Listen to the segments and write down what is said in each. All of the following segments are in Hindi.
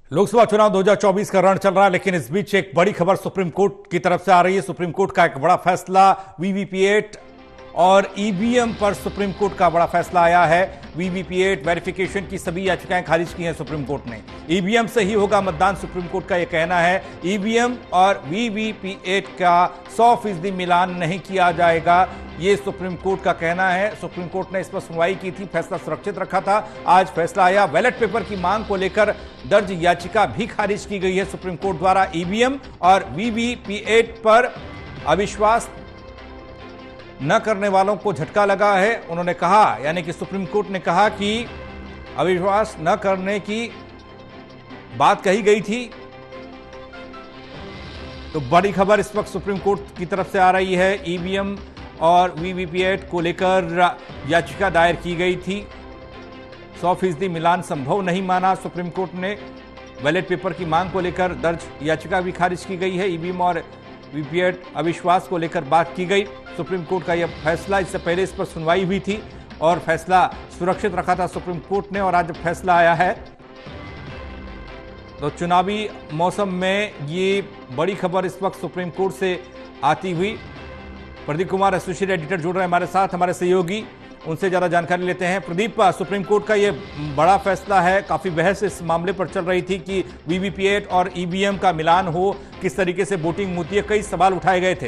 लोकसभा चुनाव 2024 का रण चल रहा है, लेकिन इस बीच एक बड़ी खबर सुप्रीम कोर्ट की तरफ से आ रही है। सुप्रीम कोर्ट का एक बड़ा फैसला वीवीपीएट और ईवीएम पर सुप्रीम कोर्ट का बड़ा फैसला आया है। वीवीपीएट वेरिफिकेशन की सभी याचिकाएं खारिज की हैं सुप्रीम कोर्ट ने। ईवीएम से ही होगा मतदान, सुप्रीम कोर्ट का यह कहना है। ईवीएम और वीवीपीएट का 100% मिलान नहीं किया जाएगा, ये सुप्रीम कोर्ट का कहना है। सुप्रीम कोर्ट ने इस पर सुनवाई की थी, फैसला सुरक्षित रखा था। आज फैसला आया। बैलेट पेपर की मांग को लेकर दर्ज याचिका भी खारिज की गई है सुप्रीम कोर्ट द्वारा। ईवीएम और वीवीपीएट पर अविश्वास न करने वालों को झटका लगा है। उन्होंने कहा, यानी कि सुप्रीम कोर्ट ने कहा कि अविश्वास न करने की बात कही गई थी। तो बड़ी खबर इस वक्त सुप्रीम कोर्ट की तरफ से आ रही है। ईवीएम और वीवीपीएट को लेकर याचिका दायर की गई थी। 100% मिलान संभव नहीं माना सुप्रीम कोर्ट ने। बैलेट पेपर की मांग को लेकर दर्ज याचिका भी खारिज की गई है। ईवीएम और वीवीपीएट अविश्वास को लेकर बात की गई। सुप्रीम कोर्ट का यह फैसला, इससे पहले इस पर सुनवाई हुई थी और फैसला सुरक्षित रखा था सुप्रीम कोर्ट ने। और आज जब फैसला आया है तो चुनावी मौसम में ये बड़ी खबर इस वक्त सुप्रीम कोर्ट से आती हुई। प्रदीप कुमार एसोसिएट एडिटर जुड़ रहे हैं हमारे साथ, हमारे सहयोगी, उनसे ज्यादा जानकारी लेते हैं। प्रदीप, सुप्रीम कोर्ट का ये बड़ा फैसला है। काफी बहस इस मामले पर चल रही थी कि वीवीपीएट और ईवीएम का मिलान हो, किस तरीके से वोटिंग होती है, कई सवाल उठाए गए थे।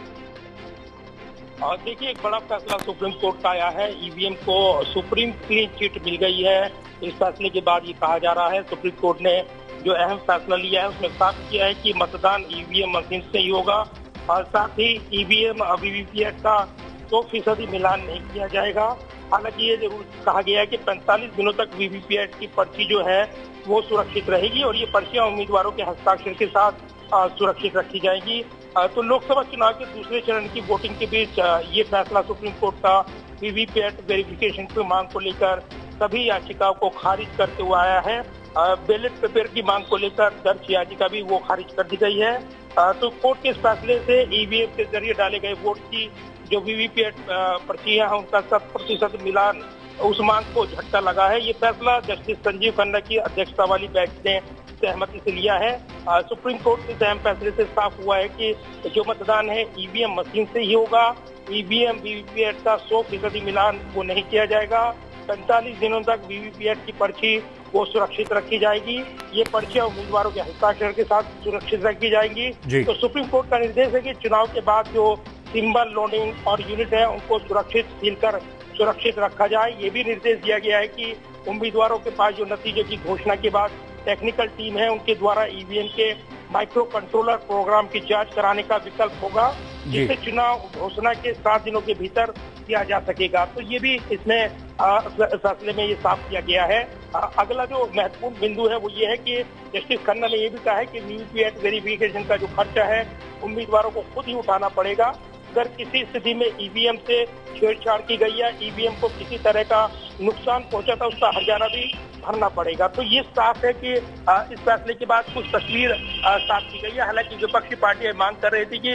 देखिए, एक बड़ा फैसला सुप्रीम कोर्ट का आया है। ईवीएम को सुप्रीम क्लीन चिट मिल गई है। इस फैसले के बाद ये कहा जा रहा है सुप्रीम कोर्ट ने जो अहम फैसला लिया है उसमें साफ किया है कि मतदान ईवीएम मशीन से ही होगा और साथ ही ईवीएम और वीवीपीएट का 100% मिलान नहीं किया जाएगा। हालांकि ये जरूर कहा गया है कि 45 दिनों तक वीवीपीएट की पर्ची जो है वो सुरक्षित रहेगी और ये पर्चियां उम्मीदवारों के हस्ताक्षर के साथ सुरक्षित रखी जाएगी। तो लोकसभा चुनाव के दूसरे चरण की वोटिंग के बीच ये फैसला सुप्रीम कोर्ट का वीवीपीएट वेरिफिकेशन की मांग को लेकर सभी याचिकाओं को खारिज करते हुए आया है। बैलेट पेपर की मांग को लेकर दर्ज याचिका भी वो खारिज कर दी गई है। तो कोर्ट के इस फैसले से ईवीएम के जरिए डाले गए वोट की जो वीवीपीएट पर्चियां हैं उनका 100% मिलान, उस मांग को झटका लगा है। ये फैसला जस्टिस संजीव खन्ना की अध्यक्षता वाली बेंच ने सहमति से लिया है। सुप्रीम कोर्ट के अहम फैसले से साफ हुआ है कि जो मतदान है ईवीएम मशीन से ही होगा। ईवीएम वीवीपीएट का 100% मिलान वो नहीं किया जाएगा। 45 दिनों तक वीवीपीएट की पर्ची वो सुरक्षित रखी जाएगी। ये पर्चियां उम्मीदवारों के हस्ताक्षर के साथ सुरक्षित रखी जाएंगी। तो सुप्रीम कोर्ट का निर्देश है कि चुनाव के बाद जो सिंबल लोडिंग और यूनिट है उनको सुरक्षित सील कर सुरक्षित रखा जाए। ये भी निर्देश दिया गया है कि उम्मीदवारों के पास जो नतीजे की घोषणा के बाद टेक्निकल टीम है उनके द्वारा ईवीएम के माइक्रो कंट्रोलर प्रोग्राम की जांच कराने का विकल्प होगा, जिससे चुनाव घोषणा के 7 दिनों के भीतर किया जा सकेगा। तो ये भी इसमें फैसले में ये साफ किया गया है। अगला जो महत्वपूर्ण बिंदु है वो ये है कि जस्टिस खन्ना ने ये भी कहा है कि वीवीपीएट वेरिफिकेशन का जो खर्चा है उम्मीदवारों को खुद ही उठाना पड़ेगा। अगर किसी स्थिति में ईवीएम से छेड़छाड़ की गई या ईवीएम को किसी तरह का नुकसान पहुंचा था उसका हर्जाना भी भरना पड़ेगा। तो ये साफ है कि इस फैसले के बाद कुछ तस्वीर साफ की गई है। हालांकि विपक्षी पार्टियां मांग कर रही थी कि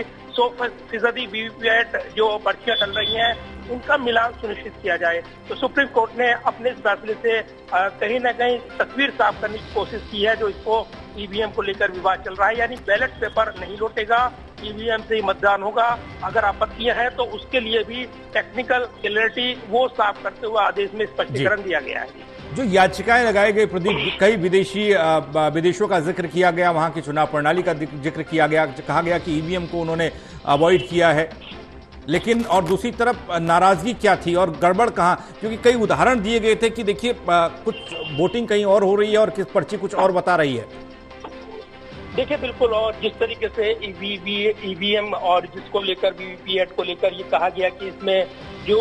100% वीवीपीएट जो पर्चियां चल रही हैं उनका मिलान सुनिश्चित किया जाए। तो सुप्रीम कोर्ट ने अपने इस फैसले से कहीं ना कहीं तस्वीर साफ करने की कोशिश की है जो इसको ईवीएम को लेकर विवाद चल रहा है। यानी बैलेट पेपर नहीं लौटेगा, ईवीएम से ही मतदान होगा। अगर आपत्तियां हैं तो उसके लिए भी टेक्निकल क्लैरिटी वो साफ करते हुए आदेश में स्पष्टीकरण दिया गया है। जो याचिकाएं लगाई गई प्रदीप, कई विदेशों का जिक्र किया गया, वहां की चुनाव प्रणाली का जिक्र किया गया, कहा गया कि ईवीएम को उन्होंने अवॉइड किया है। लेकिन और दूसरी तरफ नाराजगी क्या थी और गड़बड़ कहां? क्योंकि कई उदाहरण दिए गए थे कि देखिए कुछ वोटिंग कहीं और हो रही है और किस पर्ची कुछ और बता रही है। देखिए, बिल्कुल। और जिस तरीके से ईवीएम और जिसको लेकर वीवीपीएट को लेकर ये कहा गया कि इसमें जो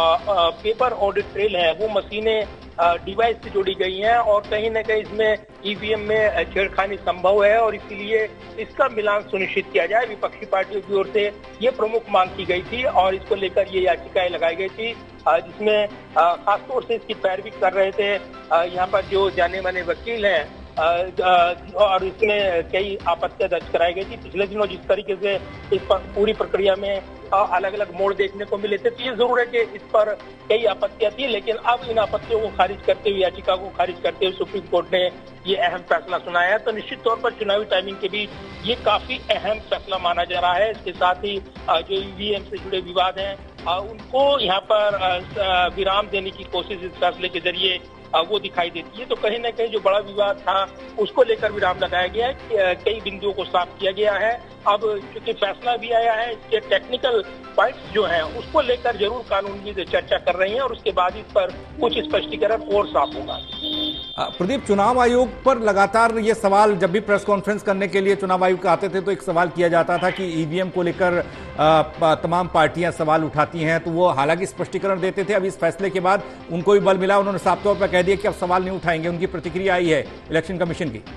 पेपर ऑडिट ट्रेल है वो मशीनें डिवाइस से जोड़ी गई हैं और कहीं ना कहीं इसमें ईवीएम में छेड़खानी संभव है और इसीलिए इसका मिलान सुनिश्चित किया जाए। विपक्षी पार्टियों की ओर से ये प्रमुख मांग की गई थी और इसको लेकर ये याचिकाएं लगाई गई थी, जिसमें खासतौर से इसकी पैरवी कर रहे थे यहाँ पर जो जाने माने वकील हैं और इसमें कई आपत्तियां दर्ज कराई गई थी। पिछले दिनों जिस तरीके से इस पर पूरी प्रक्रिया में अलग अलग मोड़ देखने को मिले थे, तो ये जरूर है कि इस पर कई आपत्तियां थी, लेकिन अब इन आपत्तियों को खारिज करते हुए, याचिका को खारिज करते हुए सुप्रीम कोर्ट ने ये अहम फैसला सुनाया है। तो निश्चित तौर पर चुनावी टाइमिंग के बीच ये काफी अहम फैसला माना जा रहा है। इसके साथ ही जो ईवीएम से जुड़े विवाद हैं उनको यहाँ पर विराम देने की कोशिश इस फैसले के जरिए वो दिखाई देती है। तो कहीं ना कहीं जो बड़ा विवाद था उसको लेकर विराम लगाया गया है, कई बिंदुओं को साफ किया गया है। अब चूंकि फैसला भी आया है, इसके टेक्निकल पॉइंट्स जो हैं उसको लेकर जरूर कानूनी चर्चा कर रही हैं और उसके बाद इस पर कुछ स्पष्टीकरण और साफ होगा। प्रदीप, चुनाव आयोग पर लगातार ये सवाल, जब भी प्रेस कॉन्फ्रेंस करने के लिए चुनाव आयोग आते थे तो एक सवाल किया जाता था कि ईवीएम को लेकर तमाम पार्टियां सवाल उठाती हैं, तो वो हालांकि स्पष्टीकरण देते थे। अब इस फैसले के बाद उनको भी बल मिला, उन्होंने साफ तौर पर कह दिया कि अब सवाल नहीं उठाएंगे। उनकी प्रतिक्रिया आई है इलेक्शन कमीशन की।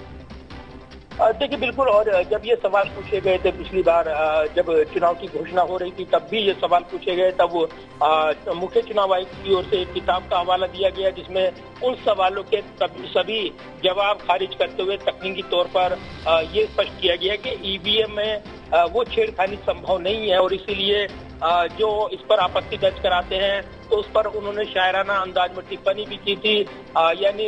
देखिए बिल्कुल, और जब ये सवाल पूछे गए थे पिछली बार जब चुनाव की घोषणा हो रही थी तब भी ये सवाल पूछे गए, तब मुख्य चुनाव आयुक्त की ओर से एक किताब का हवाला दिया गया जिसमें उन सवालों के सभी जवाब खारिज करते हुए तकनीकी तौर पर ये स्पष्ट किया गया कि ईवीएम में वो छेड़खानी संभव नहीं है और इसीलिए जो इस पर आपत्ति दर्ज कराते हैं तो उस पर उन्होंने शायराना अंदाज में टिप्पणी भी की थी। यानी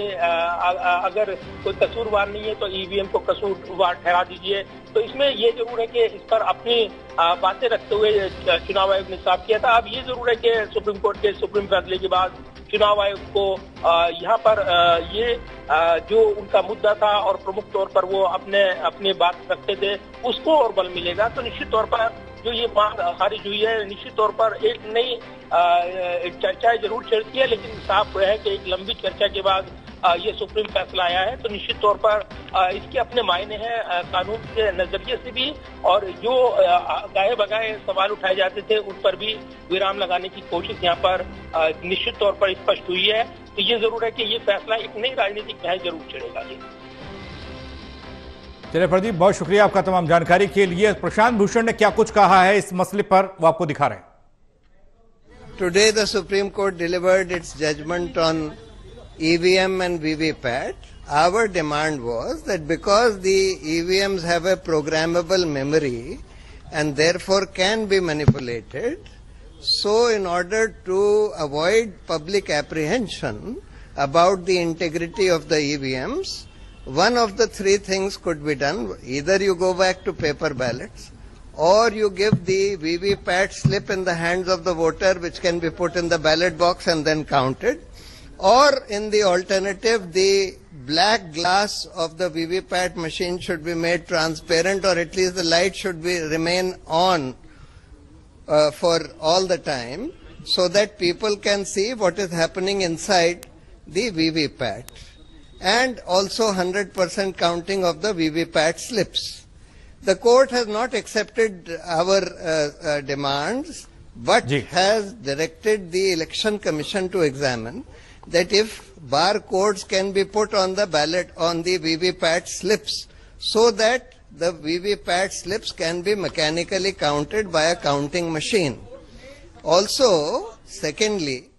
अगर कोई कसूरवार नहीं है तो ईवीएम को कसूरवार ठहरा दीजिए। तो इसमें ये जरूर है कि इस पर अपनी बातें रखते हुए चुनाव आयोग ने साफ किया था। अब ये जरूर है कि सुप्रीम कोर्ट के सुप्रीम फैसले के बाद चुनाव आयोग को यहाँ पर ये जो उनका मुद्दा था और प्रमुख तौर पर वो अपने बात रखते थे उसको और बल मिलेगा। तो निश्चित तौर पर जो ये मांग खारिज हुई है, निश्चित तौर पर एक नई चर्चा जरूर छेड़ती है, लेकिन साफ है कि एक लंबी चर्चा के बाद ये सुप्रीम फैसला आया है। तो निश्चित तौर पर इसके अपने मायने हैं कानून के नजरिए से भी, और जो गाये बगाए सवाल उठाए जाते थे उन पर भी विराम लगाने की कोशिश यहाँ पर निश्चित तौर पर स्पष्ट हुई है। तो ये जरूर है कि ये फैसला एक नई राजनीतिक बहस जरूर छेड़ेगा। चलिए प्रदीप, बहुत शुक्रिया आपका तमाम जानकारी के लिए। प्रशांत भूषण ने क्या कुछ कहा है इस मसले पर, वो आपको दिखा रहे हैं। Today the Supreme Court delivered its judgment on EVM and VVPAT. Our demand was that because the EVMs have a programmable memory and therefore can be manipulated, so in order to avoid public apprehension about the integrity of the EVMs, one of the three things could be done. Either you go back to paper ballots, or you give the VVPAT slip in the hands of the voter, which can be put in the ballot box and then counted, or in the alternative, the black glass of the VVPAT machine should be made transparent, or at least the light should remain on for all the time, so that people can see what is happening inside the VVPAT, and also 100% counting of the VVPAT slips. The court has not accepted our demands, but has directed the Election Commission to examine that if barcodes can be put on the ballot, on the VVPAT slips, so that the VVPAT slips can be mechanically counted by a counting machine. Also, secondly,